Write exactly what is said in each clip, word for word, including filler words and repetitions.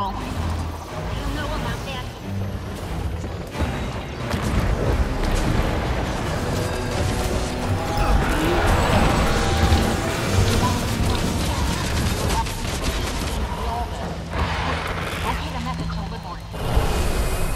don't know about that. Locate a method to liberate.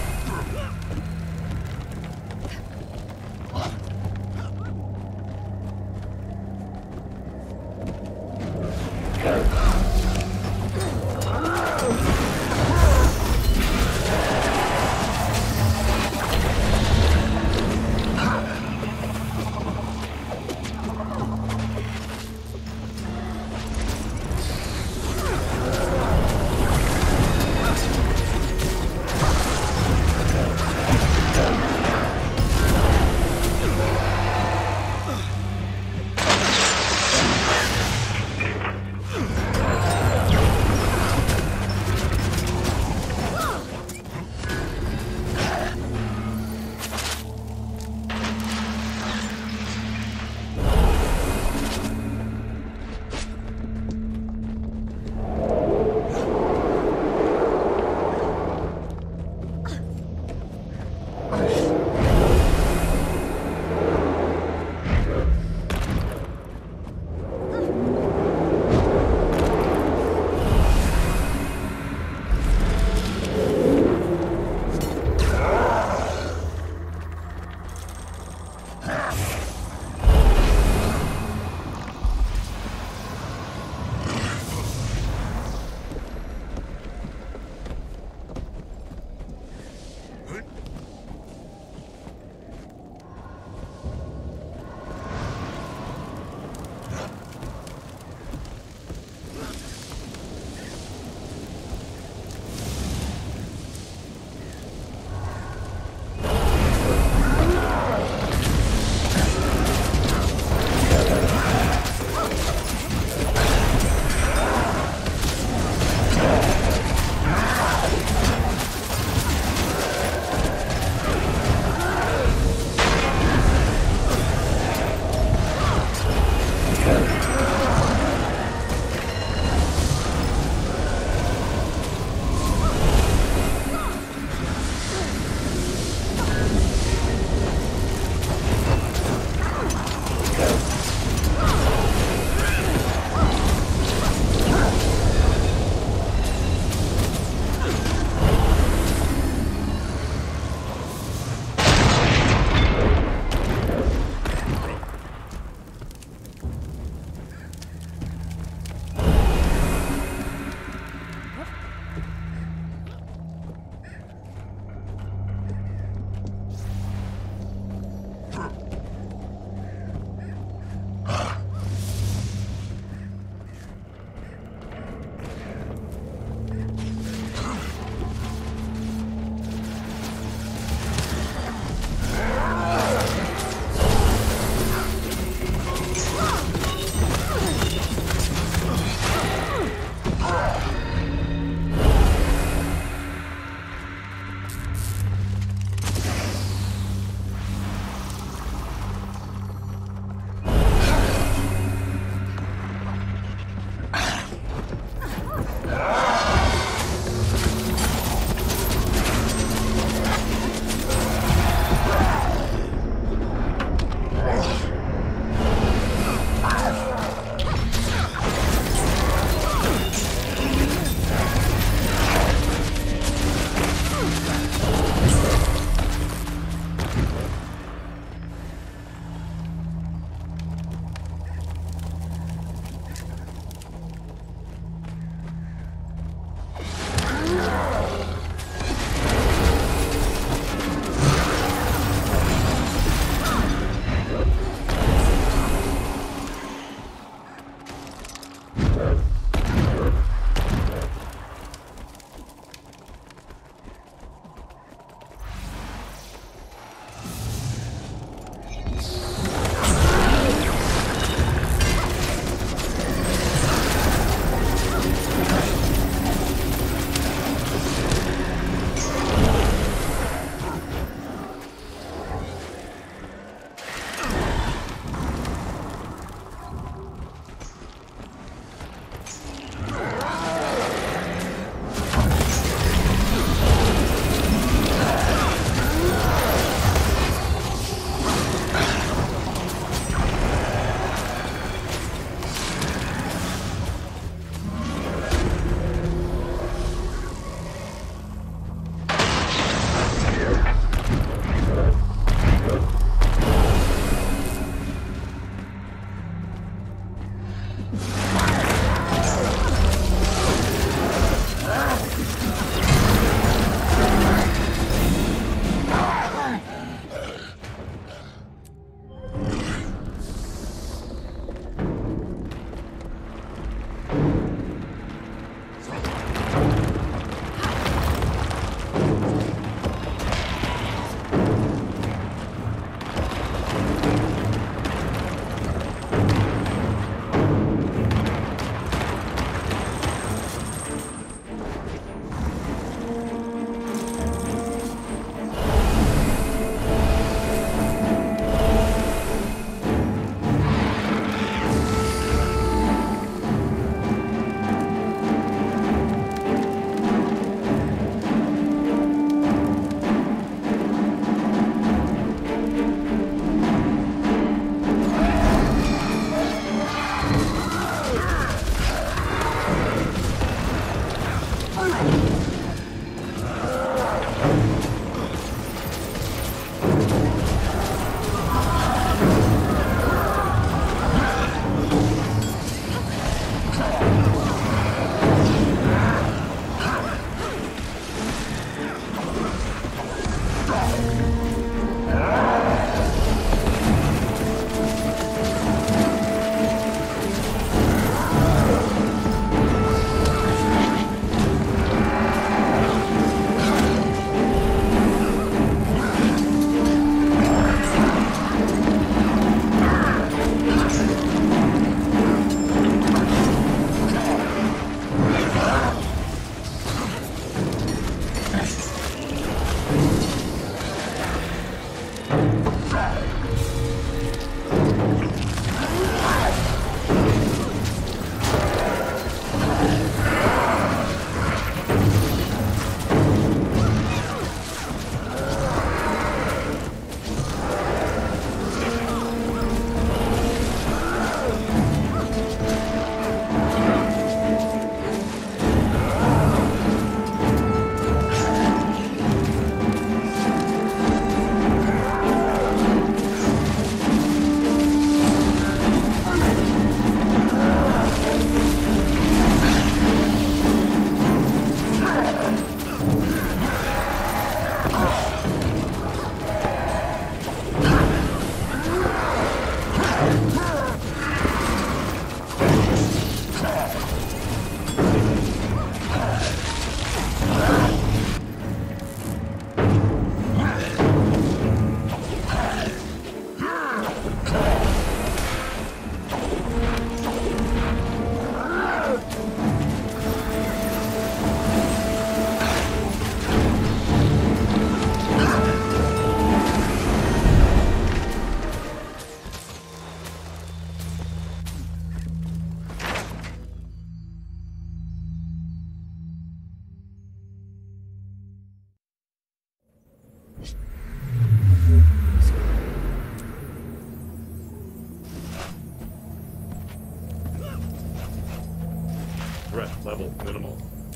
Threat level minimal.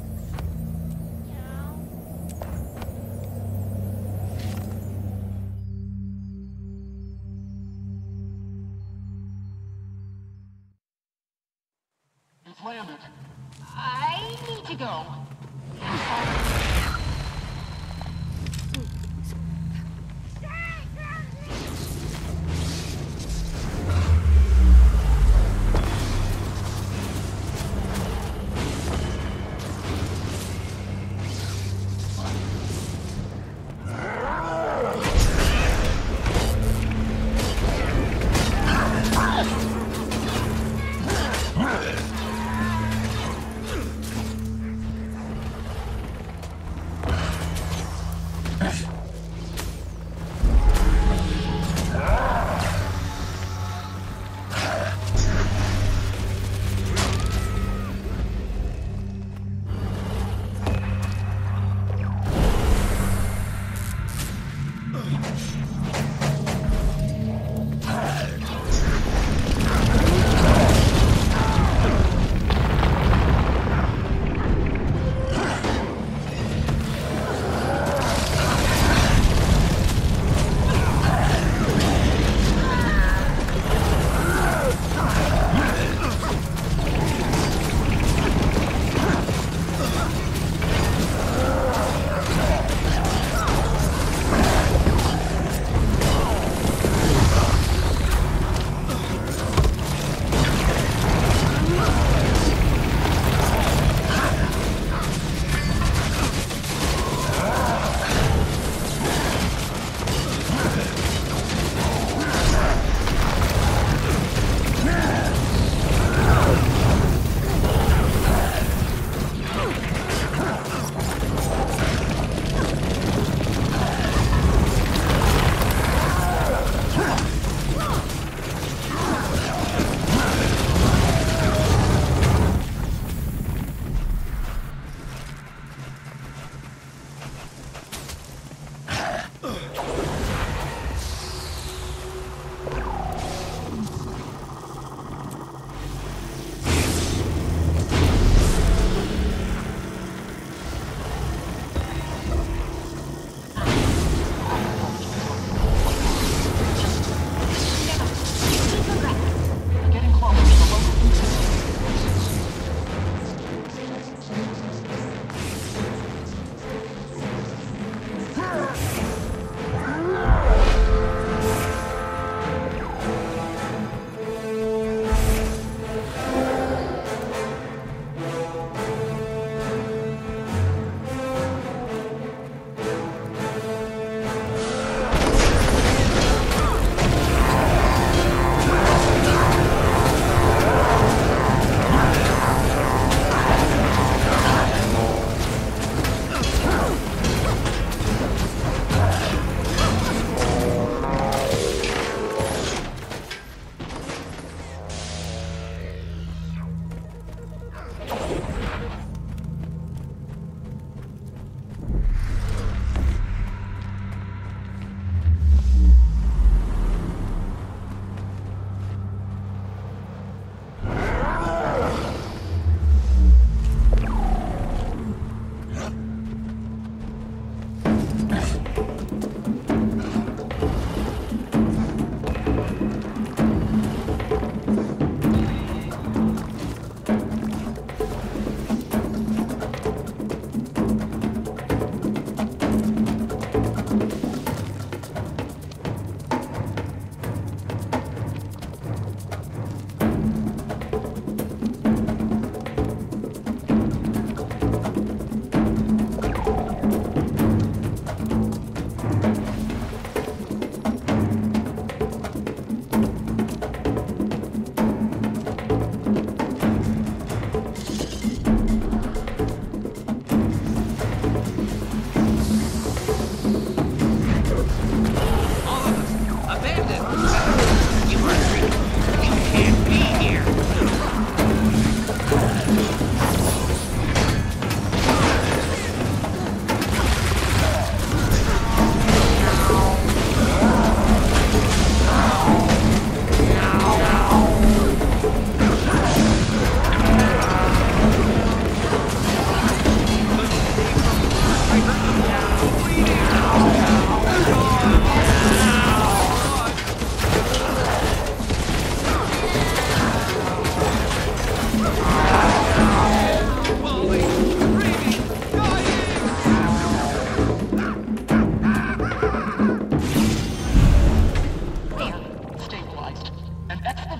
It's landed. I need to go.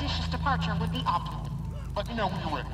expeditious departure would be optimal. Let me know when you're ready.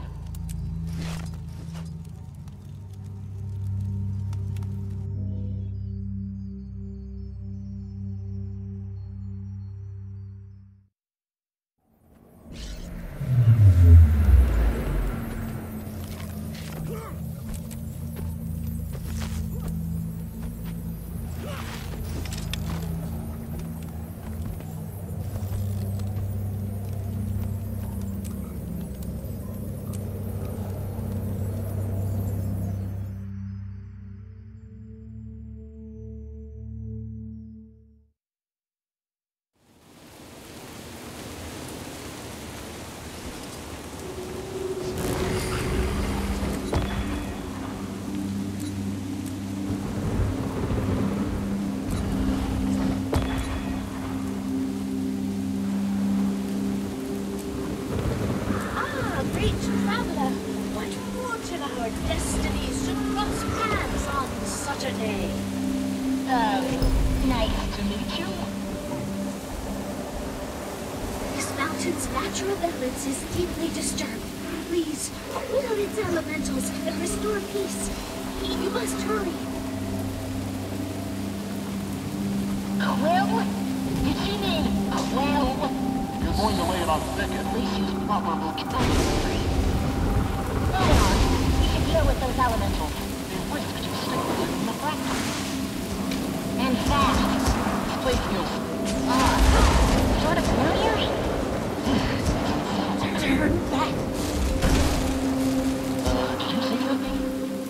Natural balance is deeply disturbed. Please, will its elementals and restore peace. You must hurry. Quill? Did she mean Quill? If you're going to lay it on thick, at least use proper vocabulary. Moving on. We should deal with those elementals. They risk to stick with it in the practice. And fast. This place feels Ah, sort of familiar? Turn back. Uh, did you say something?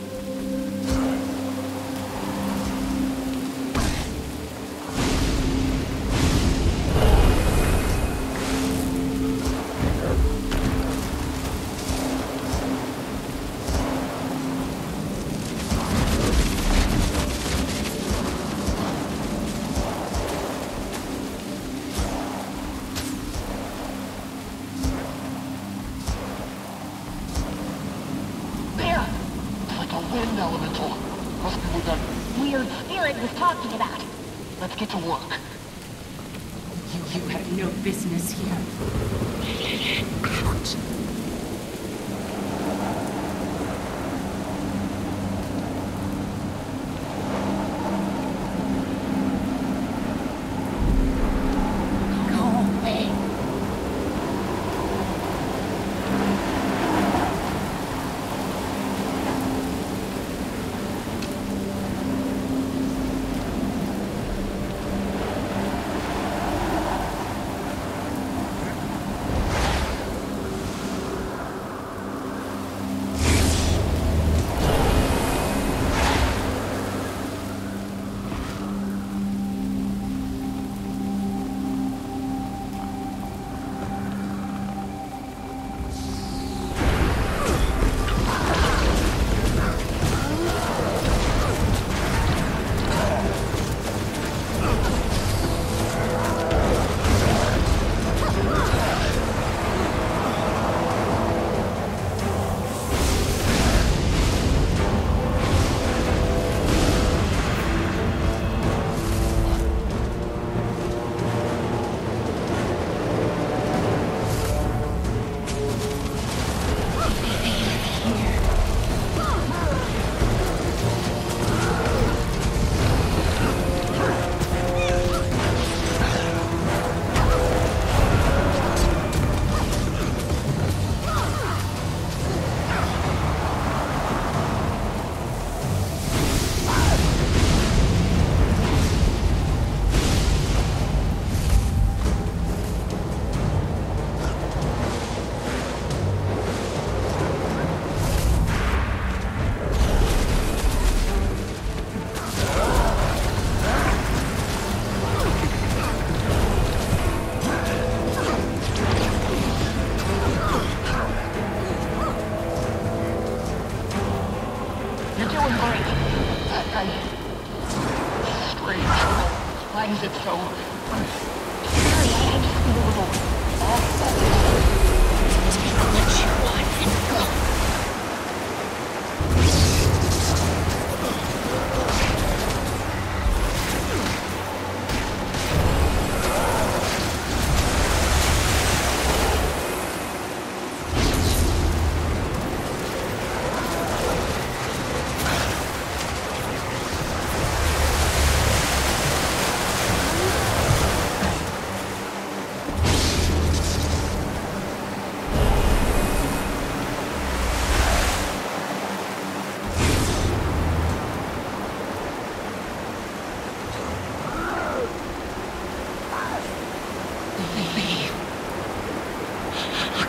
Wind elemental. Must be what that weird spirit was talking about. Let's get to work. You, you have no business here. Out.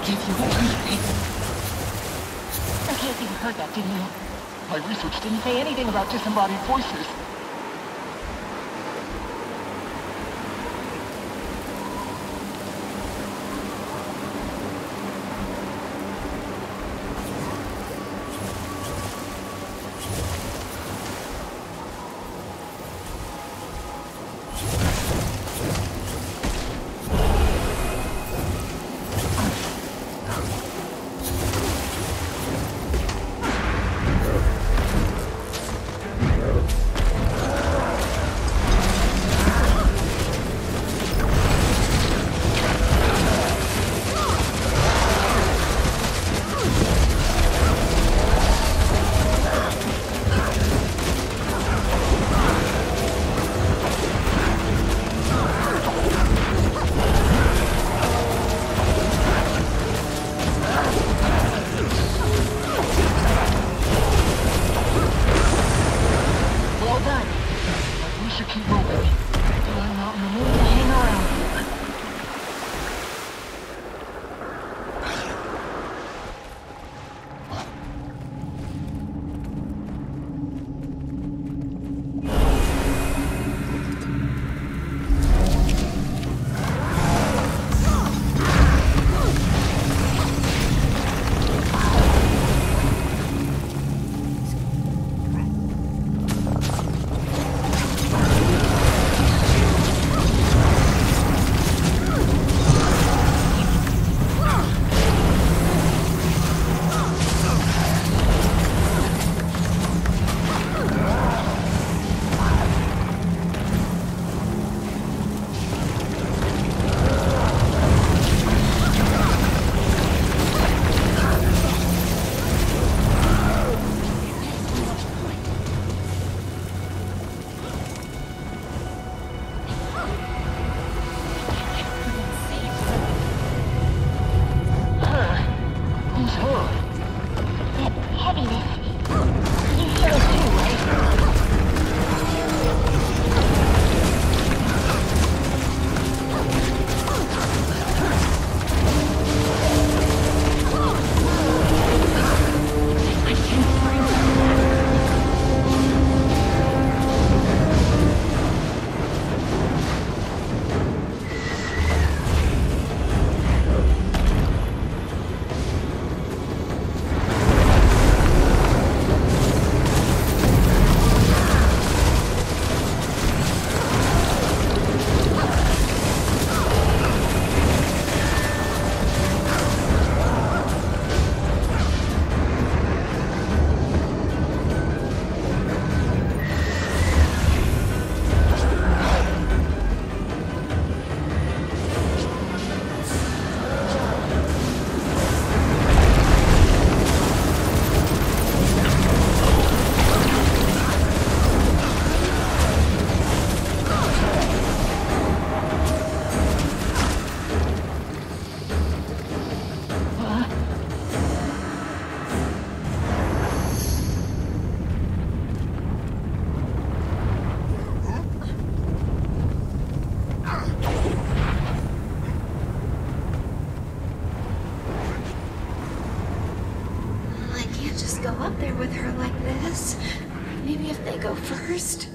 give you everything. Okay, you heard that, didn't you? My research didn't Didn't say anything about disembodied voices. Go up there with her like this. Maybe if they go first.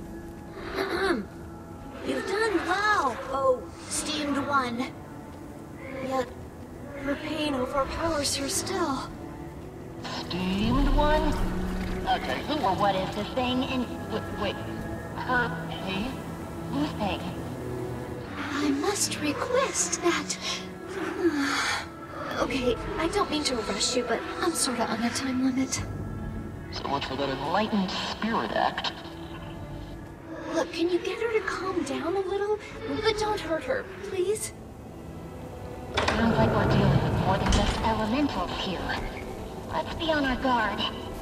You've done well, oh steamed one. Yet her pain overpowers her still. Steamed one? Okay, who Or what is the thing in... Wait, wait. Her pain? Whose pain? I must request that... Okay, I don't mean to rush you, but I'm sorta on a time limit. So much for that enlightened spirit act. Look, can you get her to calm down a little? But don't hurt her, please? Sounds like we're dealing with more than just elementals here. Let's be on our guard.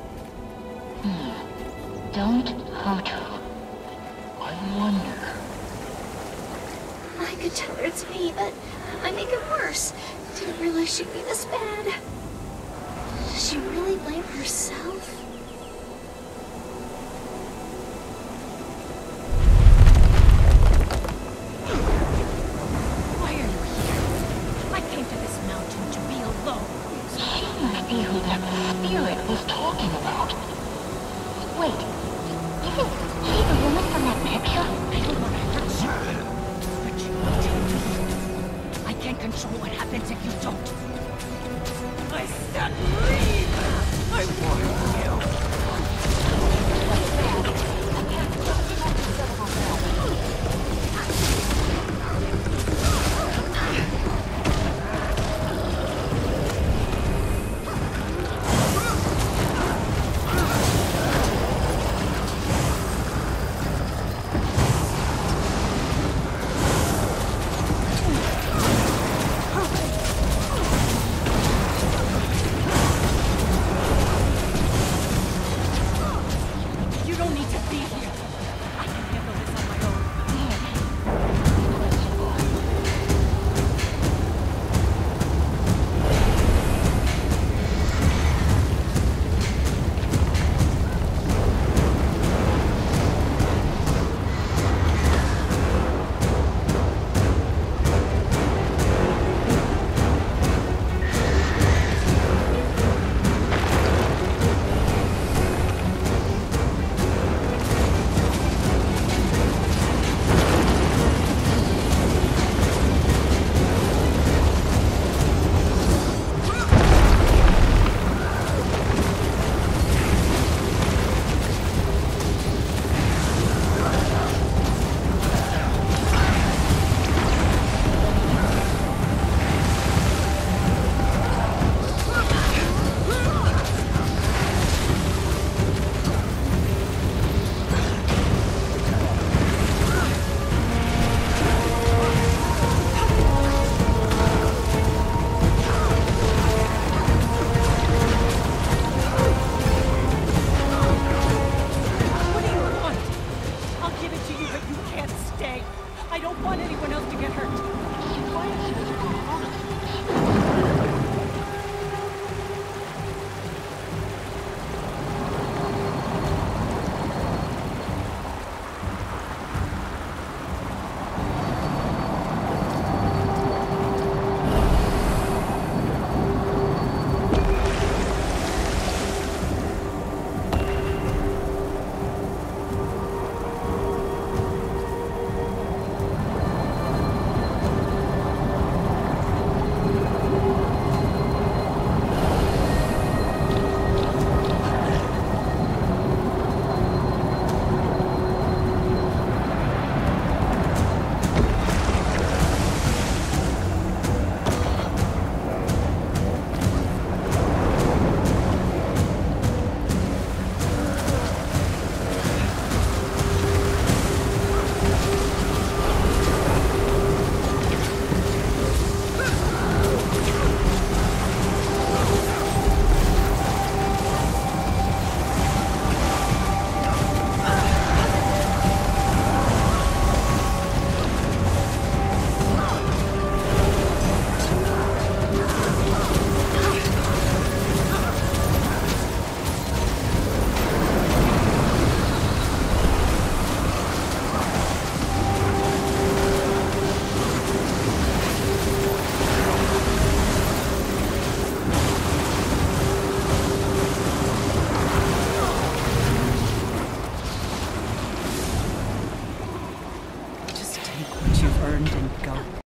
Hmm. Don't hurt her. I wonder... I could tell her it's me, but I make it worse. Didn't realize she'd be this bad. Does she really blame herself? Why are you here? I came to this mountain to be see who that spirit was talking about. Wait, isn't she the woman from that picture? I don't want to hurt you. But you need to leave. I can't control what happens if you don't. I said leave! I warned you.